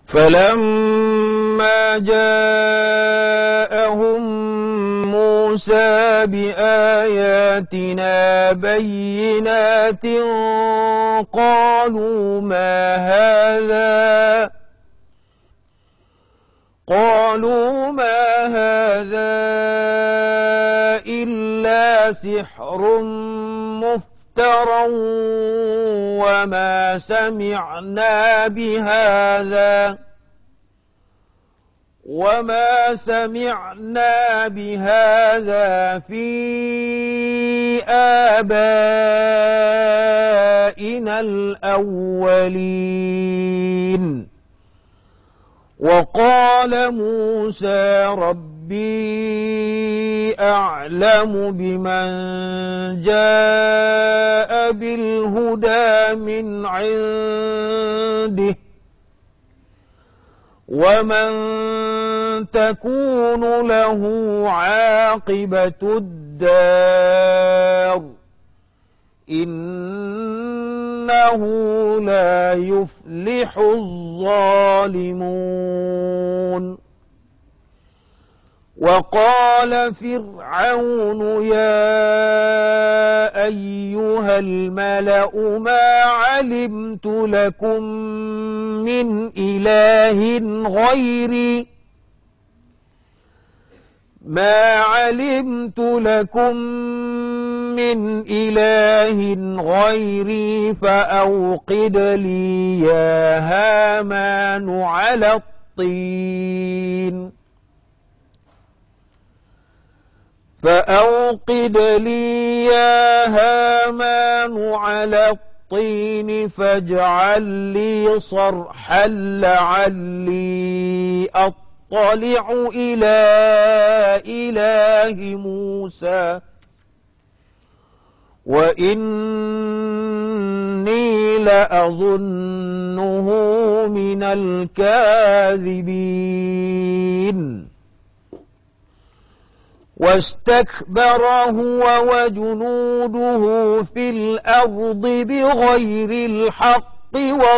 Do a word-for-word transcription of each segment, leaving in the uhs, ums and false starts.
فلما جاءهم موسى بآياتنا بينات قالوا ما هذا قالوا ما هذا إلا سحر مفترى وما سمعنا بهذا وما سمعنا بهذا في آبائنا الأولين. وقال موسى ربي أعلم بمن جاء بالهدى من عنده ومن تكون له عاقبة الدار إنه لا يفلح الظالمون. وقال فرعون يا أيها الملأ ما علمت لكم من إله غيري ما علمت لكم من إله غيري فأوقد لي يا هامان على الطين فأوقد لي يا هامان على الطين فاجعل لي صرحا لعلي أطلع إلى إله موسى وإني لأظنه من الكاذبين. واستكبر هو وجنوده في الأرض بغير الحق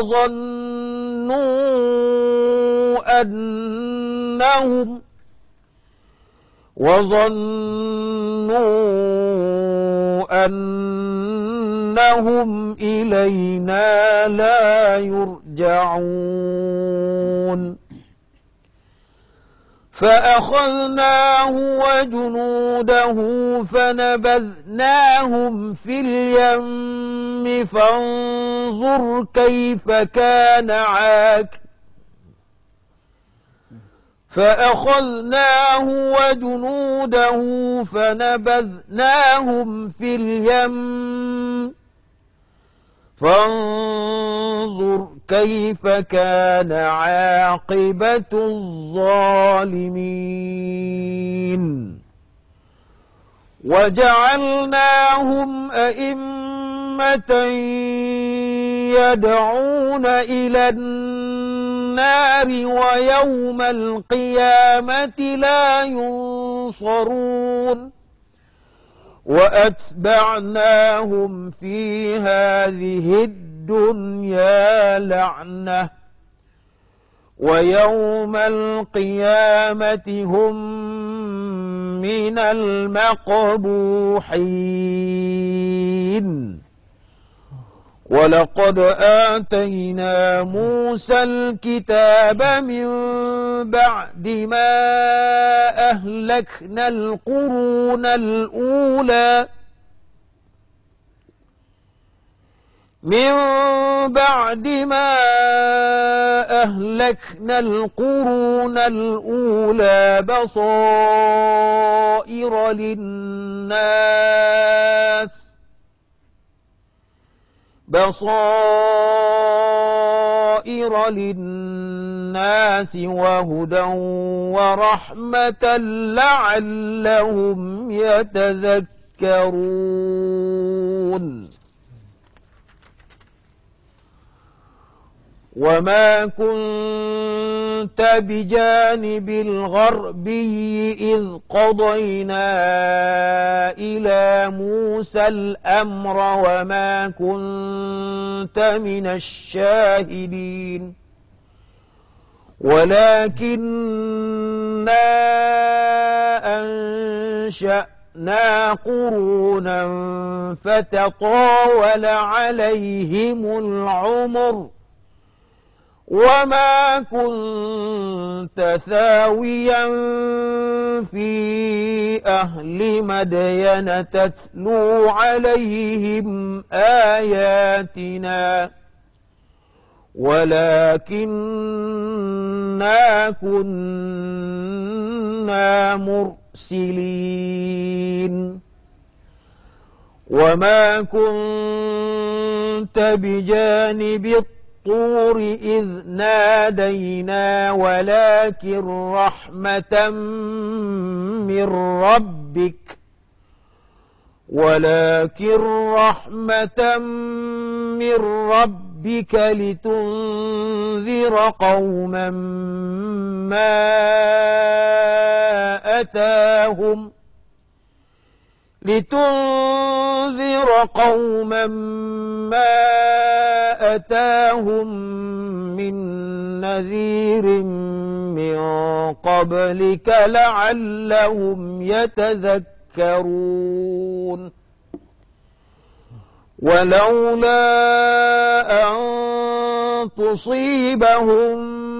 وظنوا أنهم وظنوا أنهم إلينا لا يرجعون. فأخذناه وجنوده فنبذناهم في اليم فانظر كيف كان عاقبة فأخذناه وجنوده فنبذناهم في اليم فانظر كيف كان عاقبة الظالمين. وجعلناهم أئمة يدعون إلى النار ويوم القيامة لا ينصرون. وأتبعناهم في هذه الدنيا لعنة ويوم القيامة هم من المقبوحين. ولقد آتينا موسى الكتاب من بعد ما أهلكنا القرون الأولى من بعد ما أهلكنا القرون الأولى بصائر للناس بصائر للناس وهدى ورحمة لعلهم يتذكرون. وما كنت بجانب الغربي إذ قضينا إلى موسى الأمر وما كنت من الشاهدين ولكننا أنشأنا قرونا فتطاول عليهم العمر وما كنت ثاويا في أهل مدين تتلو عليهم آياتنا ولكننا كنا مرسلين وما كنت بجانب الطور إذ نادينا ولكن رحمة من ربك ولكن رحمة من ربك لتنذر قوما ما أتاهم لتنذر قوما ما أتاهم من نذير من قبلك لعلهم يتذكرون ولولا أن تصيبهم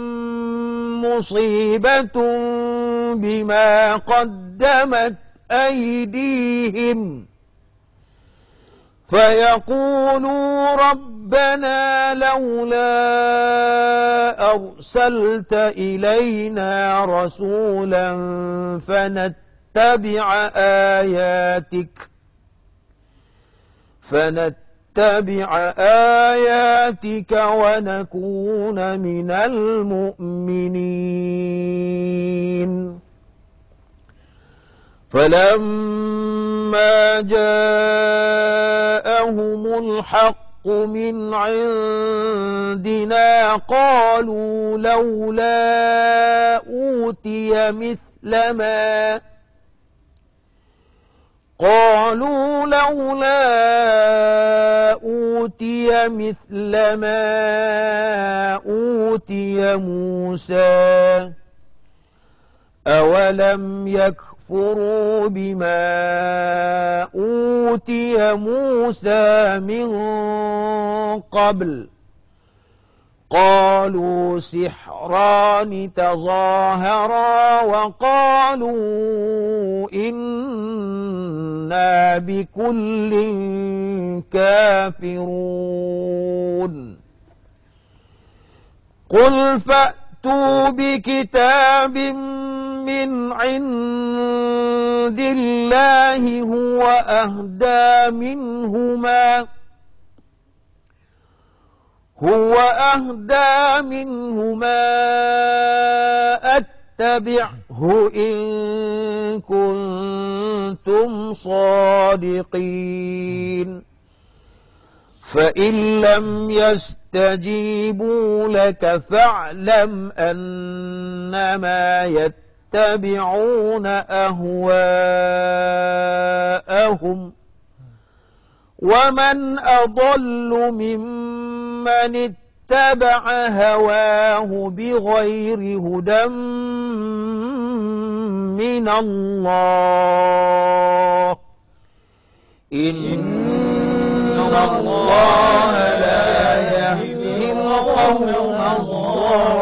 مصيبة بما قدمت أيديهم فيقولوا ربنا لولا أرسلت إلينا رسولا فنتبع آياتك فنتبع آياتك ونكون من المؤمنين فلما جاءهم الحق من عندنا قالوا لولا أوتي مثل ما قالوا لولا أوتي مثل ما أوتي موسى أولم يكفروا بما أوتي موسى من قبل قالوا سحران تظاهرا وقالوا إنا بكل كافرون قل فأتوا بكتاب من عند الله هو أهدى منهما هو أهدى منهما أتبعه إن كنتم صادقين فإن لم يستجيبوا لك فاعلم أنما يتبعون أهواءهم ومن أضل ممن اتبع هواه بغير هدى من الله إن الله لا يهدي القوم الظالمين